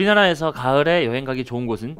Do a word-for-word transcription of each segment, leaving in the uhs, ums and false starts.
우리나라에서 가을에 여행 가기 좋은 곳은?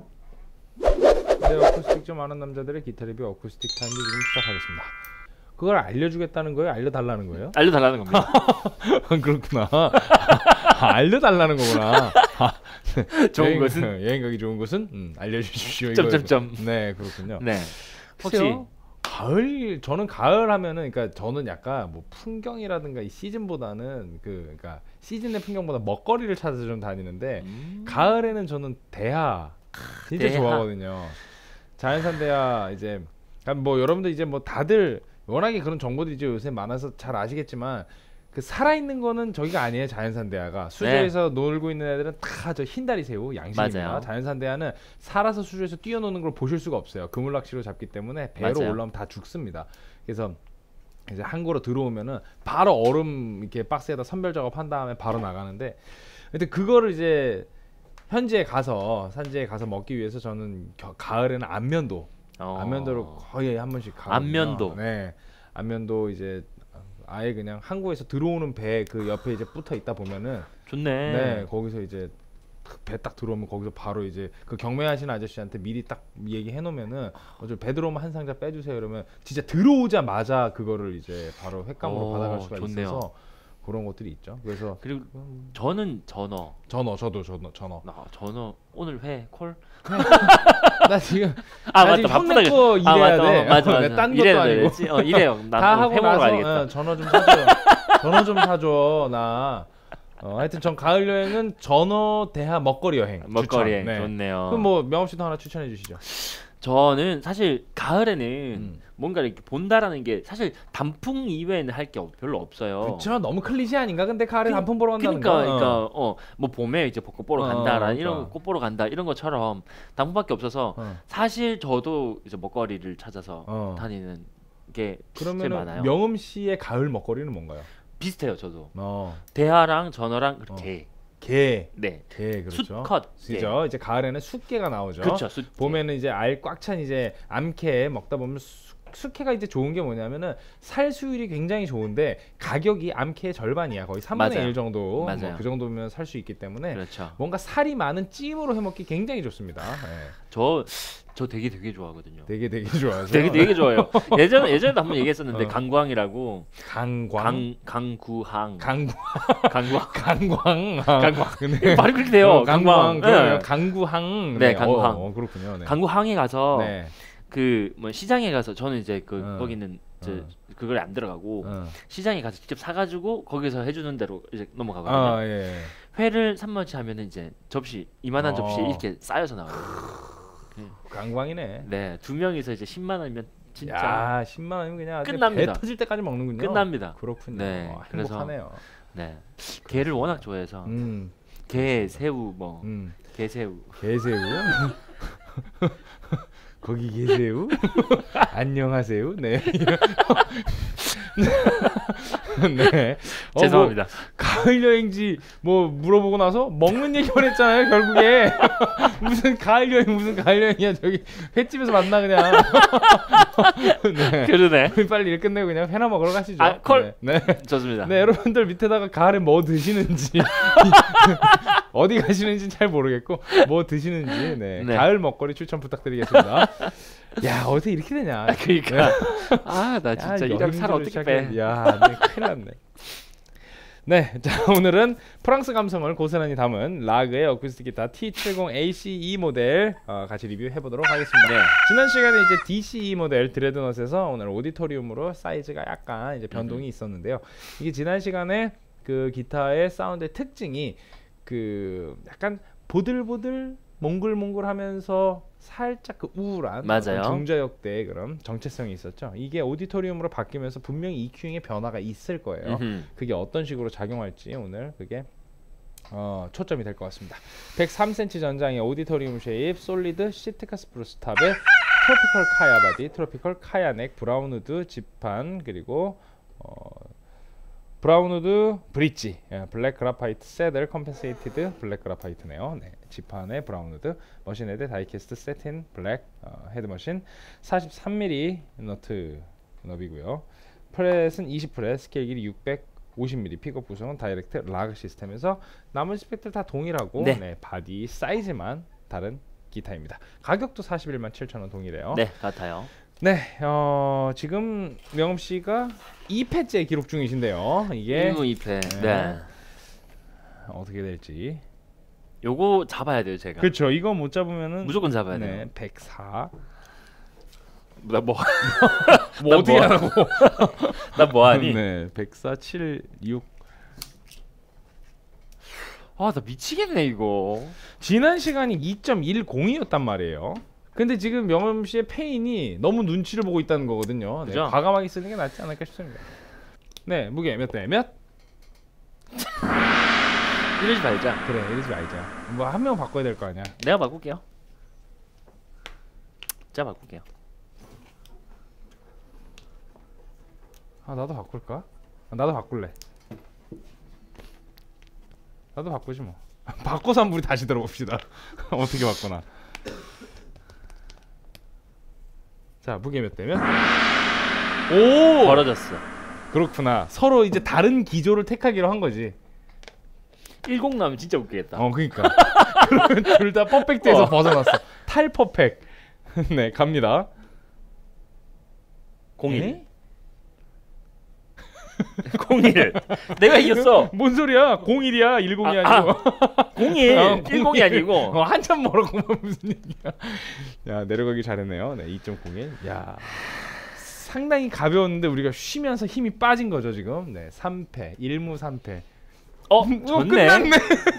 네, 어쿠스틱 좀 아는 남자들의 기타 리뷰 어쿠스틱 타임즈 지금 시작하겠습니다. 그걸 알려주겠다는 거예요? 알려달라는 거예요? 알려달라는 겁니다. 그렇구나. 아, 알려달라는 거구나. 아, 좋은 여행, 곳은? 여행 가기 좋은 곳은 음, 알려주십시오. 점점점. 네, 그렇군요. 네. 혹시 혹시 가을, 저는 가을 하면은, 그러니까 저는 약간 뭐 풍경이라든가 이 시즌보다는 그, 그러니까 시즌의 풍경보다 먹거리를 찾아서 좀 다니는데 음... 가을에는 저는 대하 진짜 대하. 좋아하거든요. 자연산 대하. 이제 뭐 여러분들 이제 뭐 다들 워낙에 그런 정보들이 이제 요새 많아서 잘 아시겠지만 그 살아있는 거는 저기가 아니에요. 자연산 대하가 수조에서 네. 놀고 있는 애들은 다 저 흰다리 새우 양식입니다. 맞아요. 자연산 대하는 살아서 수조에서 뛰어노는 걸 보실 수가 없어요. 그물낚시로 잡기 때문에 배로 맞아요. 올라오면 다 죽습니다. 그래서 이제 항구로 들어오면은 바로 얼음 이렇게 박스에다 선별 작업한 다음에 바로 나가는데, 근데 그거를 이제 현지에 가서 산지에 가서 먹기 위해서 저는 겨, 가을에는 안면도 어. 안면도로 거의 한 번씩 가거든요. 안면도. 네. 안면도 이제 아예 그냥 항구에서 들어오는 배 그 옆에 이제 붙어 있다 보면은 좋네. 네, 거기서 이제 배 딱 들어오면 거기서 바로 이제 그 경매하시는 아저씨한테 미리 딱 얘기해 놓으면은 어제 배 들어오면 한 상자 빼주세요 이러면 진짜 들어오자마자 그거를 이제 바로 횟감으로 오, 받아갈 수가 좋네요. 있어서 그런 것들이 있죠. 그래서 그리고 저는 전어. 전어, 저도 전어, 전어. 나 전어 오늘 회 콜? 나 지금 아 나 맞다 지금 바쁘다. 일해야 아 돼. 맞다. 어, 맞아 맞아. 딴 것도 이래야 아니고. 되지. 어 이래요. 다 하고 나서 가야겠다. 어, 전어 좀 사줘. 전어 좀 사줘. 나. 어, 하여튼 전 가을 여행은 전어 대하 먹거리 여행. 먹거리 여행 네. 좋네요. 그럼 뭐 명업 씨도 하나 추천해 주시죠. 저는 사실 가을에는 음. 뭔가 이렇게 본다라는 게 사실 단풍 이외에는 할 게 별로 없어요. 그렇죠. 너무 클리셰 아닌가? 근데 가을에 그, 단풍 보러 간다는 그러니까, 거. 그러니까 어 뭐 봄에 이제 벚꽃 보러 어, 간다라는 그러니까. 이런 꽃 보러 간다 이런 것처럼 단풍밖에 없어서 어. 사실 저도 이제 먹거리를 찾아서 어. 다니는 게 제일 많아요. 그러면 명음 씨의 가을 먹거리는 뭔가요? 비슷해요, 저도. 어. 대하랑 전어랑 어. 게. 게. 네. 게 그렇죠. 수컷. 그죠. 이제 가을에는 숫게가 나오죠. 그렇죠. 숫게. 봄에는 이제 알 꽉 찬 이제 암캐 먹다 보면 수, 숫게가 이제 좋은 게 뭐냐면은 살 수율이 굉장히 좋은데 가격이 암캐의 절반이야. 거의 삼분의 일 정도. 맞아요. 뭐 그 정도면 살 수 있기 때문에 그렇죠. 뭔가 살이 많은 찜으로 해 먹기 굉장히 좋습니다. 네. 저 저 되게 되게 좋아하거든요. 되게 되게 좋아하죠. 되게 되게 좋아요. 예전에 예전에도 한번 얘기했었는데 어. 강광이라고. 강광. 강 강구항. 강광. 강광. 강광. 강광. 네. 말이 그렇게 돼요. 어, 강광. 강광. 네. 강구항. 네, 강구항. 어, 어, 그렇군요. 네. 강구항에 가서 네. 그 뭐 시장에 가서 저는 이제 그 어. 거기는 저 어. 그걸 안 들어가고 어. 시장에 가서 직접 사가지고 거기서 해주는 대로 이제 넘어가거든요. 아, 예. 회를 삼만 원치 하면은 이제 접시 이만한 어. 접시 이렇게 쌓여서 나와요. 강광이네. 네, 두 명이서 이제 십만 원이면 진짜 야, 십만 원이면 그냥 끝납니다. 배 터질 때까지 먹는군요. 끝납니다. 그렇군요. 네, 어, 그래서 행복하네요. 네, 게를 워낙 좋아해서 음, 게, 새우 뭐 음, 게새우. 게새우. 거기 계세요? 안녕하세요. 네. 네. 어, 죄송합니다. 뭐, 가을 여행지 뭐 물어보고 나서 먹는 얘기만 했잖아요. 결국에 무슨 가을 여행 무슨 가을 여행이야. 저기 횟집에서 만나 그냥. 네. 그러네. 빨리 일 끝내고 그냥 회나 먹으러 가시죠. 아, 콜. 네. 네. 좋습니다. 네, 여러분들 밑에다가 가을에 뭐 드시는지 어디 가시는지 잘 모르겠고 뭐 드시는지 네. 네. 가을 먹거리 추천 부탁드리겠습니다. 야, 어떻게 이렇게 되냐. 그러니까 아, 나 진짜 이런 살 어떻게 빼. 야, 네, 큰일 났네. 네, 자 오늘은 프랑스 감성을 고스란히 담은 라그의 어쿠스틱 기타 티 칠십 에이씨 모델 어, 같이 리뷰해보도록 하겠습니다. 네. 지난 시간에 이제 디씨 모델 드레드넛에서 오늘 오디토리움으로 사이즈가 약간 이제 변동이 음. 있었는데요. 이게 지난 시간에 그 기타의 사운드의 특징이 그 약간 보들보들 몽글몽글하면서 살짝 그 우울한 중저역대의 그런 정체성이 있었죠. 이게 오디토리움으로 바뀌면서 분명히 이큐잉의 변화가 있을 거예요. 음흠. 그게 어떤 식으로 작용할지 오늘 그게 어, 초점이 될 것 같습니다. 백삼 센티미터 전장의 오디토리움 쉐입 솔리드 시트카 스프루스 탑의 트로피컬 카야 바디, 트로피컬 카야 넥, 브라운우드 지판, 그리고 어, 브라운우드 브릿지, 예, 블랙 그라파이트 세들 컴펜세이티드 블랙 그라파이트네요. 네, 지판의 브라운우드, 머신헤드 다이캐스트 세틴 블랙 어, 헤드머신, 사십삼 밀리미터 너트 너비고요. 프렛은 이십 프렛, 스케일 길이 육백오십 오십 밀리미터 픽업 구성은 다이렉트 락 시스템에서 나머지 스펙들 다 동일하고 네. 네, 바디 사이즈만 다른 기타입니다. 가격도 사십일만 칠천 원 동일해요. 네, 같아요. 네, 어, 지금 명음 씨가 이 패째 기록 중이신데요. 이게 일 무 이 패. 네. 네. 어떻게 될지. 요거 잡아야 돼요, 제가. 그렇죠. 이거 못 잡으면은 무조건 잡아야 네, 돼요. 백사. 나 뭐, 뭐 난 어떻게 뭐- 하라고? 나 뭐하니? 네, 백사, 칠, 육. 아, 나 미치겠네 이거. 지난 시간이 이 점 일공이었단 말이에요. 근데 지금 명음 씨의 페인이 너무 눈치를 보고 있다는 거거든요. 네, 그죠? 과감하게 쓰는 게 낫지 않을까 싶습니다. 네, 무게 몇 대 몇? 이러지 말자. 그래, 이러지 말자. 뭐 한 명 바꿔야 될 거 아니야. 내가 바꿀게요. 제가 바꿀게요. 아, 나도 바꿀까? 아, 나도 바꿀래. 나도 바꾸지 뭐. 바꿔서 한번 우리 다시 들어봅시다. 어떻게 바꾸나. 자, 무게 몇 대면? 오! 벌어졌어. 그렇구나. 서로 이제 다른 기조를 택하기로 한 거지. 일곱 나오면 진짜 웃기겠다. 어, 그러니까. 그러면 둘 다 퍼펙트에서 어. 벗어났어. 탈 퍼펙트. 네, 갑니다. 공일. 에? 공일. 내가 이겼어. 뭔 소리야? 공일이야. 일공이 아, 아니고. 공일. 어, 일공이 아니고. 어, 한참 멀었구만. 무슨 얘기야. 야, 내려가기 잘했네요. 네, 이 점 공일. 야. 상당히 가벼웠는데 우리가 쉬면서 힘이 빠진 거죠, 지금. 네, 삼 패. 일 무 삼 패. 어, 어, 좋네. 끝났네.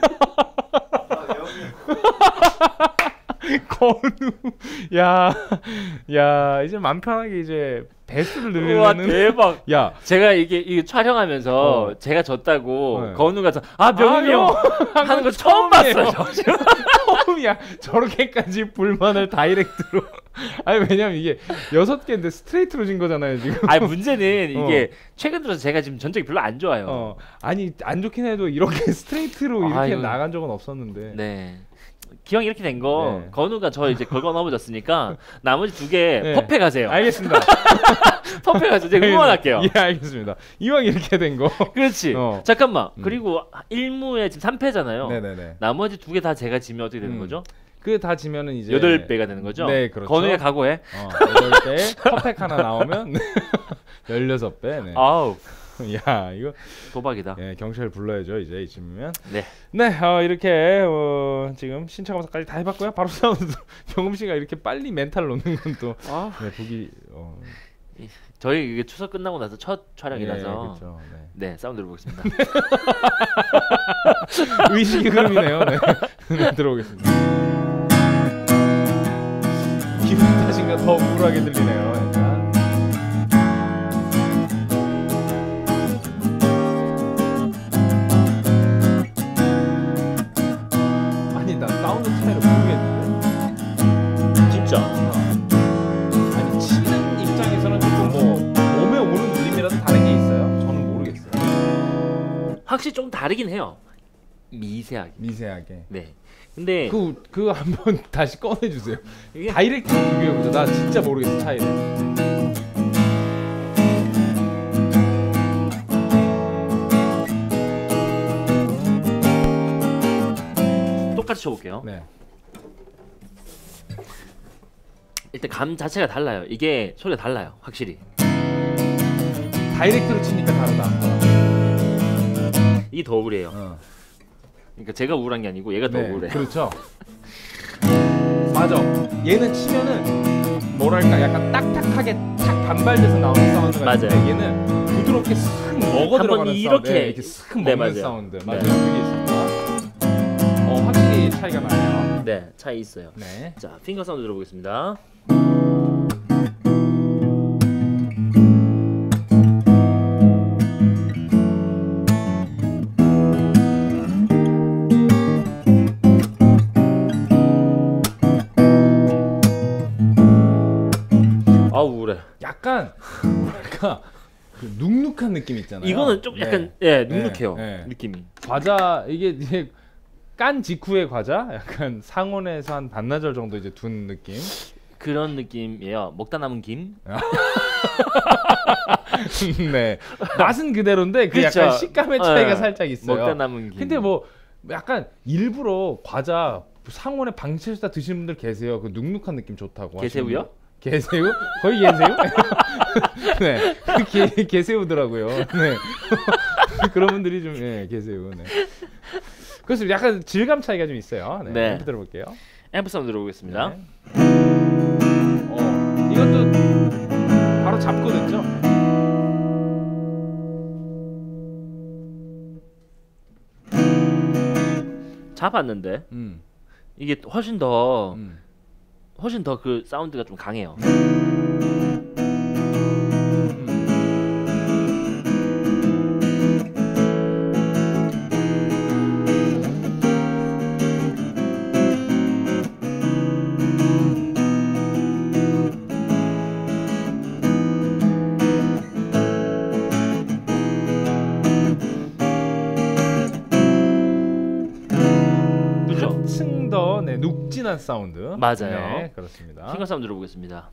건우. 야. 야, 이제 맘 편하게 이제 배수를 우와, 늘리는. 대박. 야. 제가 이게 이게 촬영하면서 어. 제가 졌다고 네. 건우가 저, 아 명훈이 아, 형 형. 하는 거 처음 처음이에요. 봤어요. 저 지금. 처음이야. 저렇게까지 불만을 다이렉트로. 아니, 왜냐면 이게 여섯 개인데 스트레이트로 진 거잖아요, 지금. 아니 문제는 어. 이게 최근 들어서 제가 지금 전적이 별로 안 좋아요. 어. 아니, 안 좋긴 해도 이렇게 스트레이트로 이렇게 아유. 나간 적은 없었는데. 네. 기왕 이렇게 된 거 네. 건우가 저 이제 걸고 넘어졌으니까 나머지 두 개 네. 퍼펙 하세요. 알겠습니다. 퍼펙 하세요. 제가 응원할게요. 예, 알겠습니다. 이왕 이렇게 된 거. 그렇지. 어. 잠깐만. 음. 그리고 일 무에 지금 삼 패잖아요. 네네네. 나머지 두 개 다 제가 지면 어떻게 되는 음. 거죠? 그 다 지면은 이제 여덟 배가 되는 거죠? 네, 그렇죠. 건우가 각오해. 어, 여덟 배 퍼펙트 하나 나오면 열여섯 배. 네. 아우 야, 이거 도박이다. 예, 경찰 불러야죠, 이제 이쯤이면. 네. 네, 어, 이렇게 어, 지금 신차 검사까지 다 해봤고요. 바로 사운드 병음 씨가 이렇게 빨리 멘탈 놓는 건 또 아, 네, 보기 어, 저희 이게 추석 끝나고 나서 첫 예, 촬영이라서 그렇죠. 네. 네 사운드 들어보겠습니다. 의식의 흐름이네요. 네. 네, 들어오겠습니다. 기분 탓인가 더 우울하게 들리네요. 약간. 아니, 나 사운드 차이를 모르겠는데. 진짜. 아니, 치는 입장에서는 조금 뭐 몸에 오는 울림이라도 다른 게 있어요? 저는 모르겠어요. 확실히 좀 다르긴 해요. 미세하게. 미세하게. 네. 근데 그, 그 한번 다시 꺼내주세요. 이게 다이렉트 비교해보자. 나 진짜 모르겠어, 차이를. 똑같이 쳐볼게요. 네. 일단 감 자체가 달라요. 이게 소리가 달라요. 확실히. 다이렉트로 치니까 다르다. 이게 더 우울해요. 어. 그러니까 제가 우울한 게 아니고 얘가 더 네, 우울해. 그렇죠. 맞아. 얘는 치면은 뭐랄까 약간 딱딱하게 탁 반발돼서 나오는 사운드가 맞아요. 있는데 얘는 부드럽게 쓱 먹어 한번 들어가는 이렇게- 사운드. 네, 이렇게 쓱 네, 먹는 맞아요. 사운드. 네. 맞아요. 그게 있습니다. 어, 확실히 차이가 나요. 네, 차이 있어요. 네. 자, 핑거 사운드 들어보겠습니다. 아 우울해. 약간 뭐랄까 그 눅눅한 느낌 있잖아요. 이거는 좀 네. 약간 예 눅눅해요. 네, 네. 느낌이. 과자 이게 이제 깐 직후의 과자 약간 상온에서 한 반나절 정도 이제 둔 느낌. 그런 느낌이에요. 먹다 남은 김. 네. 맛은 그대로인데 그 그쵸. 약간 식감의 차이가 네. 살짝 있어요. 먹다 남은 김. 근데 뭐 약간 일부러 과자 상온에 방치해서 드시는 분들 계세요. 그 눅눅한 느낌 좋다고. 게새우요? 게새우? 거의 게새우? 네. 그 게, 게새우더라고요. 네. 그런 분들이 좀 예, 게새우. 네. 그래서 약간 질감 차이가 좀 있어요. 네. 네. 한번 들어볼게요. 앰프 사운드 들어보겠습니다. 네. 어, 이것도 바로 잡고 됐죠? 잡았는데 음. 이게 훨씬 더 음. 훨씬 더 그 사운드가 좀 강해요. 한층 더 네, 눅진한 사운드. 맞아요. 네, 그렇습니다. 핑거 사운드 들어보겠습니다.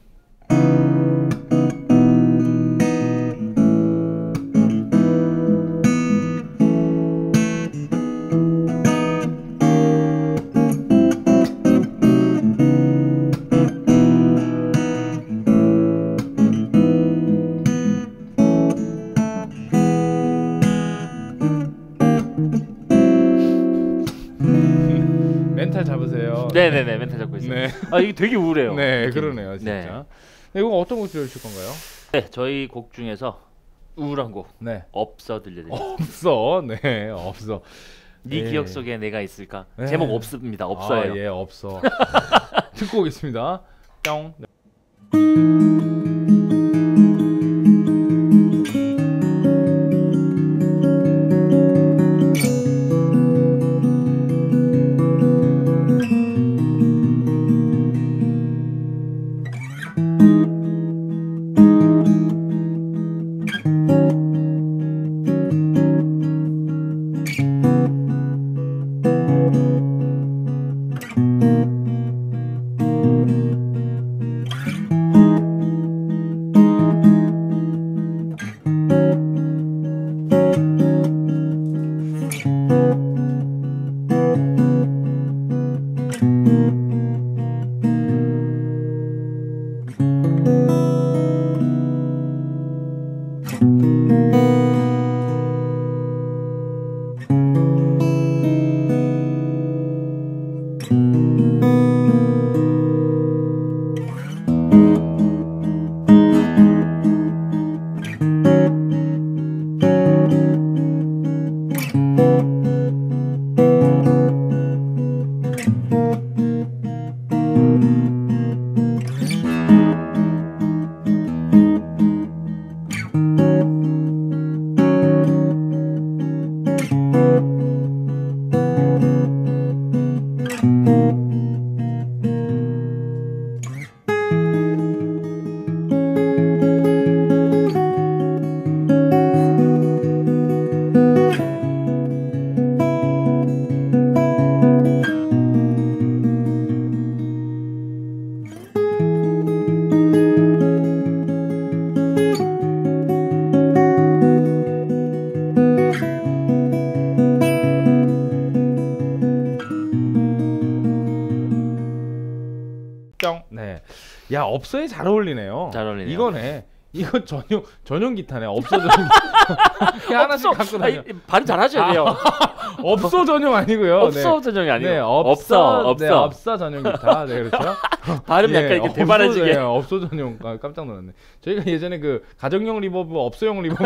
멘탈 잡으세요. 네네네, 멘탈 잡고 있어요. 네. 아 이게 되게 우울해요. 네, 느낌이. 그러네요, 진짜. 네. 네, 이거 어떤 곡 들려주실 건가요? 네, 저희 곡 중에서 우울한 곡 네. 없어 들려드릴게요. 없어. 네, 없어. 네 예. 기억 속에 내가 있을까? 네. 제목 없습니다. 없어요. 아, 예, 없어. 듣고 오겠습니다. 뿅. 네. 뿅. 네. 야, 없어에 잘 어울리네요. 잘 어울리네요. 이거네. 이거 전용 전용 기타네. 없어 전용. 기타. 하나씩 갖고 다녀. 아, 발음 잘 하셔야 돼요. 없어 전용 아니고요. 없어 네. 전용이 아니고 네, 없어 없어. 네, 없어 전용 기타. 네, 그렇죠. 발음 예, 약간 이렇게 없어, 대바라지게. 네, 없어 전용. 아, 깜짝 놀랐네. 저희가 예전에 그 가정용 리버브, 없어용 리버브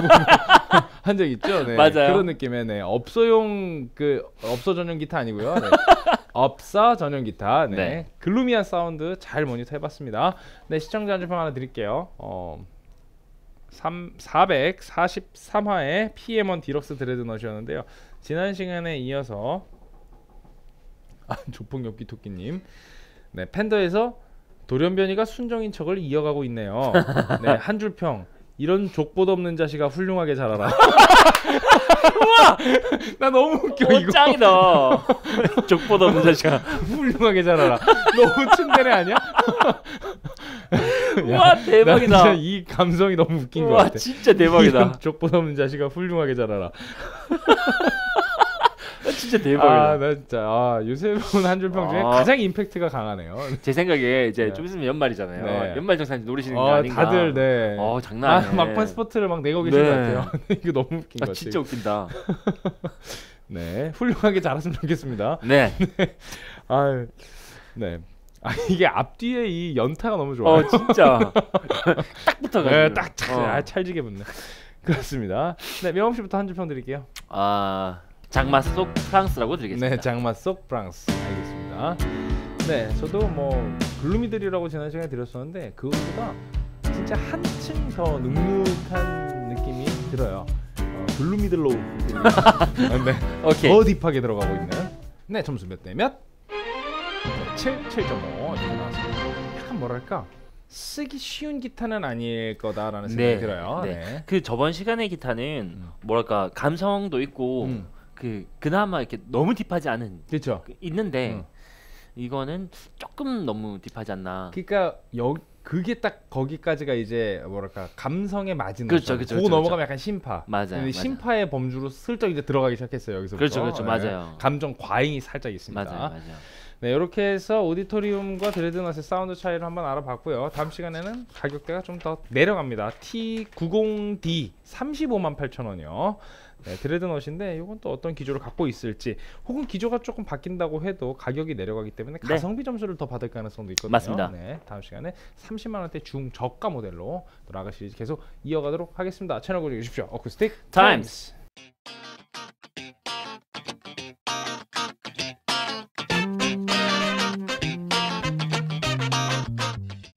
한 적 있죠. 네. 맞아요. 그런 느낌의 네. 없어용 그 없어 전용 기타 아니고요. 네. 없어 전용 기타. 네. 네. 글루미한 사운드 잘 모니터 해봤습니다. 네, 시청자 한줄평 하나 드릴게요. 어, 사백사십삼 화에 피엠 원 디럭스 드레드 넣으셨는데요. 지난 시간에 이어서 아, 조폭 엽기토끼님, 네, 팬더에서 돌연변이가 순정인 척을 이어가고 있네요. 네, 한 줄 평. 이런 족보도 없는 자식아 훌륭하게 자라라. 우와, 나 너무 웃겨 오, 이거. 짱이다. 족보도 없는 자식아. 훌륭하게 자라라. 너무 츤데레 아니야? 우와, 대박이다. 나 진짜 이 감성이 너무 웃긴 것 우와, 같아. 진짜 대박이다. 이런 족보도 없는 자식아 훌륭하게 자라라. 진짜 대박이다. 아, 나 진짜 아, 요새 본 한 줄 평 중에 아. 가장 임팩트가 강하네요. 제 생각에 이제 네. 좀 있으면 연말이잖아요. 네. 연말 정산 노리시는 거 어, 아닌가. 다들 네. 어, 장난 아, 아니네. 막판 스포트를 막 내고 계신 네. 것 같아요. 이거 너무 웃긴 아, 것 같아요. 진짜 웃긴다. 네, 훌륭하게 잘했으면 좋겠습니다. 네. 아, 네. 아, 이게 앞뒤에 이 연타가 너무 좋아요. 어, 진짜. 딱 붙어가지고. 네, 딱 찰, 어. 아, 찰지게 붙네. 그렇습니다. 네, 명엄 씨부터 한 줄 평 드릴게요. 아, 장마 속 프랑스라고 드리겠습니다. 네, 장마 속 프랑스. 알겠습니다. 네, 저도 뭐 글루미들이라고 지난 시간에 드렸었는데 그것보다 진짜 한층 더 눅눅한 느낌이 들어요. 어, 글루미들로 네, 오케이. 더 딥하게 들어가고 있는. 네, 점수 몇 대 몇? 네, 칠, 칠 점 오 이렇게 나왔습니다. 약간 뭐랄까 쓰기 쉬운 기타는 아닐 거다라는 생각이 네, 들어요. 네. 네. 그 저번 시간의 기타는 음. 뭐랄까 감성도 있고 음. 그 그나마 이렇게 너무 딥하지 않은 그렇죠. 그 있는데 음. 이거는 조금 너무 딥하지 않나. 그러니까 여 그게 딱 거기까지가 이제 뭐랄까 감성에 맞은 그렇죠, 노선. 그렇죠, 그거 그렇죠, 넘어가면 약간 심파. 맞아요, 근데 맞아요. 심파의 범주로 슬쩍 이제 들어가기 시작했어요. 여기서부터. 그렇죠, 그렇죠, 네. 맞아요. 감정 과잉이 살짝 있습니다. 맞아요, 맞아요. 네, 이렇게 해서 오디토리움과 드레드넛의 사운드 차이를 한번 알아봤고요. 다음 시간에는 가격대가 좀 더 내려갑니다. 티 구십 디 삼십오만 팔천 원이요. 네, 드레드넛인데 이건 또 어떤 기조를 갖고 있을지 혹은 기조가 조금 바뀐다고 해도 가격이 내려가기 때문에 네. 가성비 점수를 더 받을 가능성도 있거든요. 맞습니다. 네, 다음 시간에 삼십만 원대 중저가 모델로 또 라그 시리즈 계속 이어가도록 하겠습니다. 채널 고정해 주십시오. 어쿠스틱 타임스.